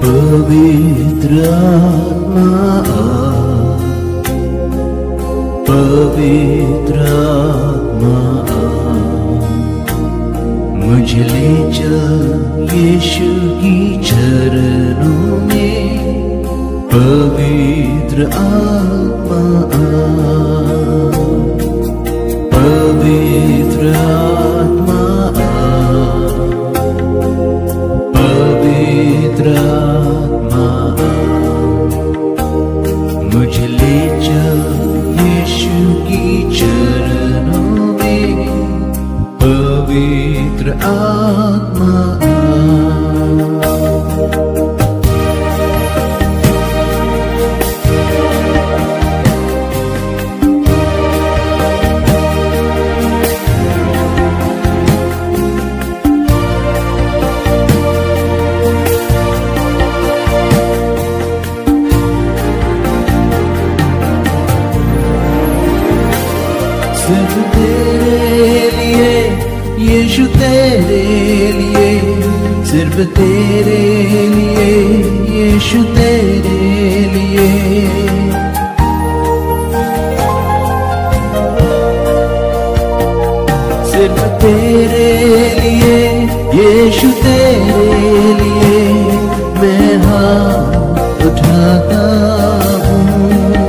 पवित्र आत्मा आ, पवित्र आत्मा आ, मुझे ले चल यीशु की चरणों में। पवित्र आत्मा आ, पवित्र आत्मा आ, पवित्र आत्मा आ, मुझे ले चल यीशु की चरणों में। पवित्र आत्मा आ, सिर्फ तेरे लिए यीशु, तेरे लिए, सिर्फ तेरे लिए यीशु, तेरे लिए। सिर्फ तेरे लिए यीशु, तेरे लिए मैं हाथ उठाता हूँ।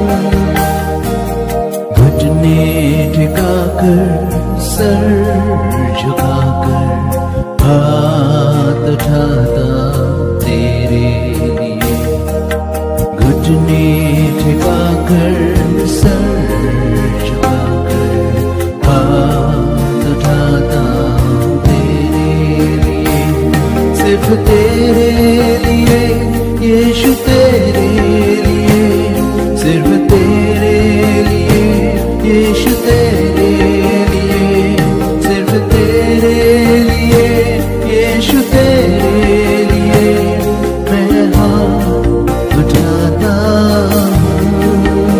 घुटने टिकाकर, सर झुकाकर, हाथ उठाता तेरे लिए। घुटने टिकाकर, सर झुकाकर, हाथ उठाता तेरे लिए। सिर्फ तेरे लिए यीशु, तेरे लिए, सिर्फ तेरे लिए यीशु, तेरे लिए, सिर्फ तेरे लिए यीशु, तेरे लिए मैं हाथ उठाता हूँ।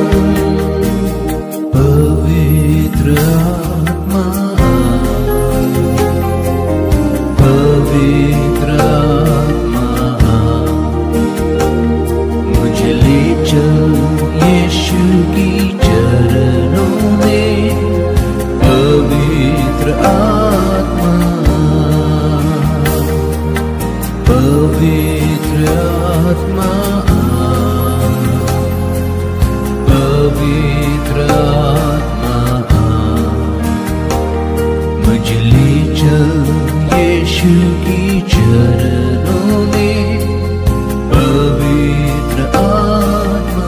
पवित्र आत्मा आ, पवित्र आत्मा आ, मुझे ले चल यीशु की चरणों में। पवित्र आत्मा, पवित्र आत्मा, पवित्र आत्मा, मुझे ले चल यीशु की चरणों में। पवित्र आत्मा,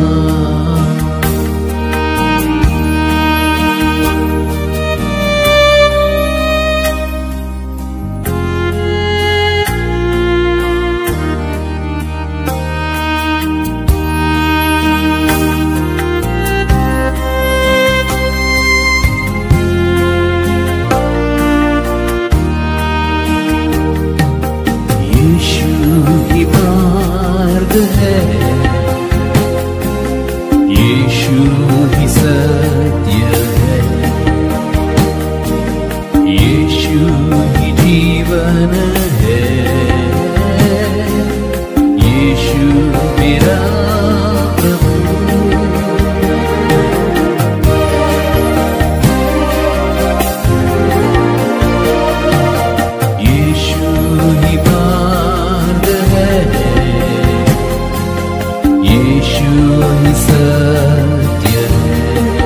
यीशु ही मार्ग है, यीशु ही सत्य है, यीशु ही जीवन है, यीशु मेरा प्रभु। यीशु ही मार्ग है, यीशु ही सत्य है,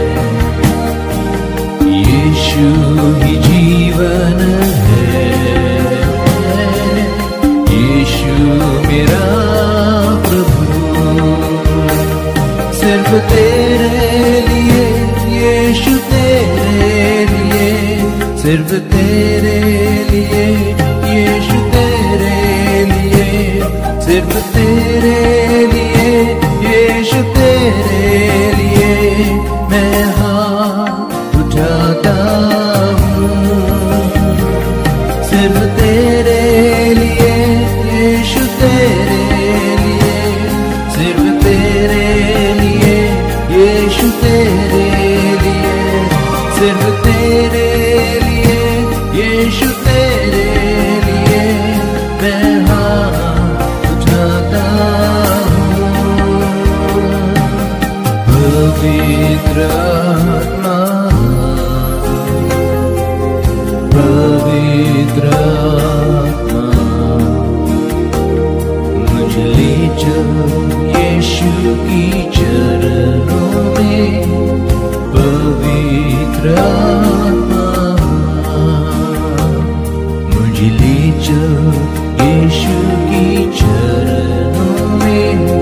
यीशु ही जीवन है, यीशु मेरा प्रभु। सिर्फ तेरे लिए यीशु, तेरे लिए, सिर्फ तेरे लिए यीशु, तेरे लिए, सिर्फ तेरे लिए यीशु, तेरे लिए मैं हाथ उठाता हूँ। सिर्फ तेरे लिए यीशु, तेरे लिए, सिर्फ तेरे लिए यीशु, तेरे लिए, सिर्फ तेरे लिए यीशु, तेरे लिए मैं हाथ उठाता पवित्र आत्मा मुझे ले चल यीशु की चरणों में। पवित्र आत्मा मुझे ले चल यीशु की चरणों में।